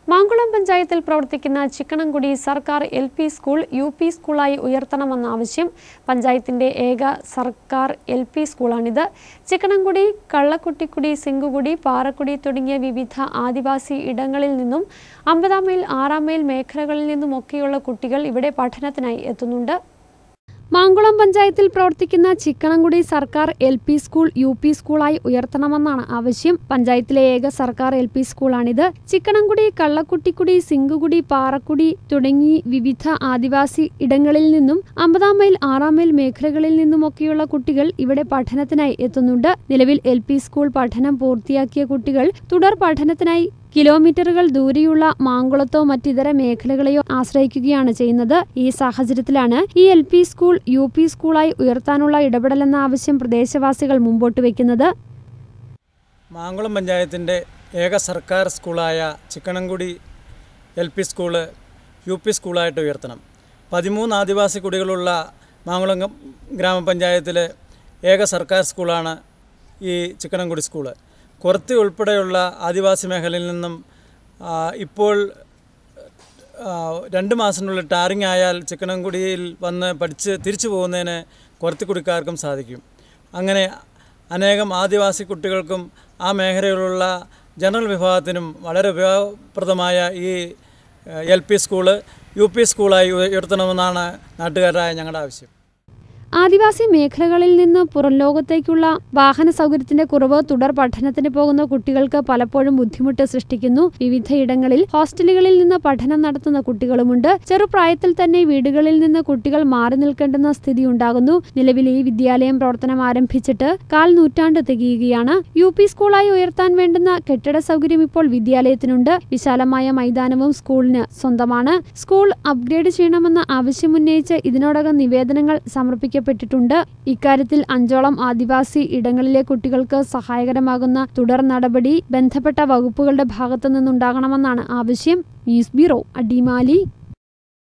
മാങ്കുളം പഞ്ചായത്തിൽ പ്രവർത്തിക്കുന്ന ചിക്കണംകുടി സർക്കാർ LP സ്കൂൾ UP സ്കൂളായി ഉയർത്തണമെന്ന ആവശ്യം പഞ്ചായത്തിന്റെ ഏക സർക്കാർ LP സ്കൂളാണിത്. ചിക്കണംകുടി, കള്ളക്കുട്ടിക്കുടി, സിംഗുകുടി, പാറക്കുടി തുടങ്ങിയ വിവിധ ആദിവാസി ഇടങ്ങളിൽ നിന്നും 50 മൈൽ 6 മൈൽ മേഖലകളിൽ നിന്നുമൊക്കെയുള്ള കുട്ടികൾ ഇവിടെ പഠനത്തിനായി എത്തുന്നുണ്ട്. മാങ്കുളം പഞ്ചായത്തിൽ പ്രവർത്തിക്കുന്ന ചിക്കണംകുടി സർക്കാർ LP സ്കൂൾ UP സ്കൂളായി ഉയർത്തണമെന്നാണ് ആവശ്യം. പഞ്ചായത്തിലെ ഏക സർക്കാർ LP സ്കൂളാണിത്. ചിക്കണംകുടി, കള്ളക്കുട്ടിക്കുടി, സിംഗുകുടി, പാറക്കുടി തുടങ്ങി വിവിധ ആദിവാസി ഇടങ്ങളിൽ നിന്നും 50 മൈൽ 6 മൈൽ മേഖലകളിൽ നിന്നുമൊക്കെയുള്ള കുട്ടികൾ ഇവിടെ പഠനത്തിനായി എത്തുന്നുണ്ട്. നിലവിൽ LP സ്കൂൾ പഠനം പൂർത്തിയാക്കിയ കുട്ടികൾ തുടർ പഠനത്തിനായി കിലോമീറ്ററുകൾ ദൂരെയുള്ള മാങ്കുളത്തോ മറ്റിതര മേഖലകളെയോ ആശ്രയിക്കുകയാണ് ചെയ്യുന്നത്. ഈ സാഹചര്യത്തിലാണ് ഈ LP സ്കൂൾ UP സ്കൂളായി ഉയർത്താനുള്ള ഇടപെടലെന്ന ആവശ്യം പ്രദേശവാസികൾ മുമ്പോട്ട് വയ്ക്കുന്നത്. മാങ്കുളം പഞ്ചായത്തിൻ്റെ ഏക സർക്കാർ സ്കൂളായ ചിക്കണംകുടി LP സ്കൂള് UP സ്കൂളായിട്ട് ഉയർത്തണം. 13 ആദിവാസി കുടികളുള്ള മാങ്കുളം ഗ്രാമപഞ്ചായത്തിലെ ഏക സർക്കാർ സ്കൂളാണ് ഈ ചിക്കണംകുടി സ്കൂള്. കൊറത്തി ഉൾപ്പെടെയുള്ള ആദിവാസി മേഖലയിൽ നിന്നും ഇപ്പോൾ 2 മാസത്തിനുള്ളിൽ ടാറിംഗ് ആയാൽ ചിക്കണംകുടിയിൽ വന്ന് പഠിച്ച് തിരിച്ചു പോകുന്നതിന് കൊറത്തിക്കുടിക്കാർക്കും സാധിക്കും. അങ്ങനെ അനേകം ആദിവാസി കുട്ടികൾക്കും ആ മേഖലയിലുള്ള ജനറൽ വിഭാഗത്തിനും വളരെ ഉപയോഗപ്രദമായ ഈ LP സ്കൂള് UP സ്കൂളായി ഉയർത്തണമെന്നാണ് നാട്ടുകാരായ ഞങ്ങളുടെ ആവശ്യം. ആദിവാസി മേഖലകളിൽ നിന്ന് പുറം ലോകത്തേക്കുള്ള വാഹന സൗകര്യത്തിന്റെ കുറവ് തുടർ പഠനത്തിന് പോകുന്ന കുട്ടികൾക്ക് പലപ്പോഴും ബുദ്ധിമുട്ട് സൃഷ്ടിക്കുന്നു. വിവിധയിടങ്ങളിൽ ഹോസ്റ്റലുകളിൽ നിന്ന് പഠനം നടത്തുന്ന കുട്ടികളുമുണ്ട്. ചെറുപ്രായത്തിൽ തന്നെ വീടുകളിൽ നിന്ന് കുട്ടികൾ മാറി നിൽക്കേണ്ടുന്ന സ്ഥിതി ഉണ്ടാകുന്നു. നിലവിൽ ഈ വിദ്യാലയം പ്രവർത്തനം ആരംഭിച്ചിട്ട് 1/4 നൂറ്റാണ്ട് തികയുകയാണ്. UP സ്കൂളായി ഉയർത്താൻ വേണ്ടുന്ന കെട്ടിട സൗകര്യം ഇപ്പോൾ വിദ്യാലയത്തിനുണ്ട്. വിശാലമായ മൈതാനവും സ്കൂളിന് സ്വന്തമാണ്. സ്കൂൾ അപ്ഗ്രേഡ് ചെയ്യണമെന്ന ആവശ്യമുന്നയിച്ച് ഇതിനോടകം നിവേദനങ്ങൾ സമർപ്പിക്കും. ഇക്കാര്യത്തിൽ 5ഓളം ആദിവാസി ഇടങ്ങളിലെ കുട്ടികൾക്ക് സഹായകരമാകുന്ന തുടർ നടപടി ബന്ധപ്പെട്ട വകുപ്പുകളുടെ ഭാഗത്തു നിന്നുണ്ടാകണമെന്നാണ് ആവശ്യം. News bureau, Adimali.